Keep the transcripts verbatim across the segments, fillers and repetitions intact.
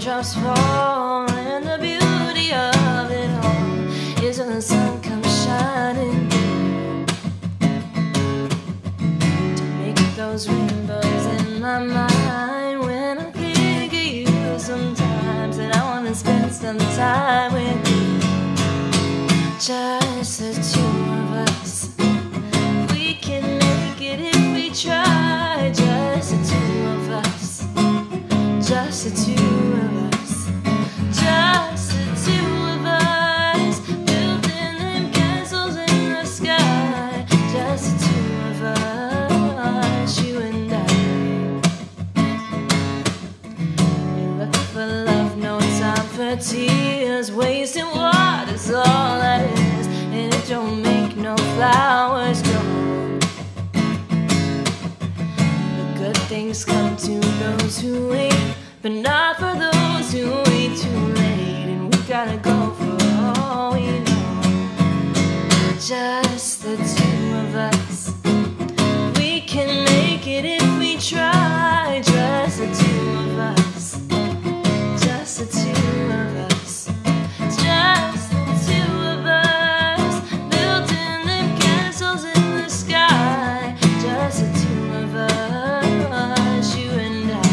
raindrops fall, and the beauty of it all is when the sun comes shining through to make those rainbows in my mind. When I think of you sometimes, and I want to spend some time with you, just the two of us. We can make it if we try, just the two of us. Just the two of us, just the two of us, building them castles in the sky. Just the two of us, you and I. You're looking for love, no time for tears. Wasting water's all that is, and it don't make no flowers grow. But good things come to those who wait, but not for those who wait too late. And we gotta go for all we know. Just the two of us. We can make it if we try. Just the two of us. Just the two of us. Just the two of us. Building them castles in the sky. Just the two of us, you and I.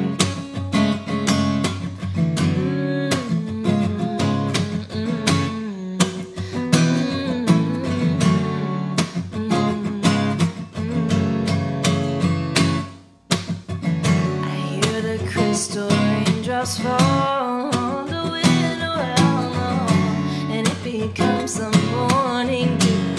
Crystal raindrops fall on the window around the hall, and it becomes the morning dew.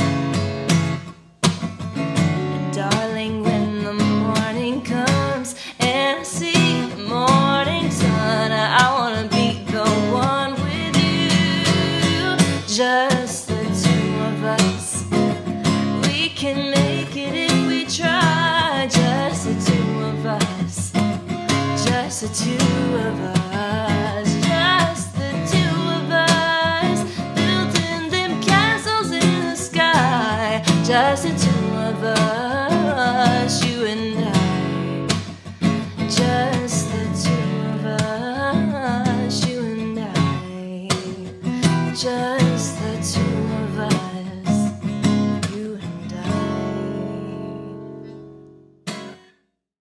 And darling, when the morning comes and I see the morning sun, I wanna be the one with you. Just the two of us. We can make it if we try. Just the two of us. Just the two of us.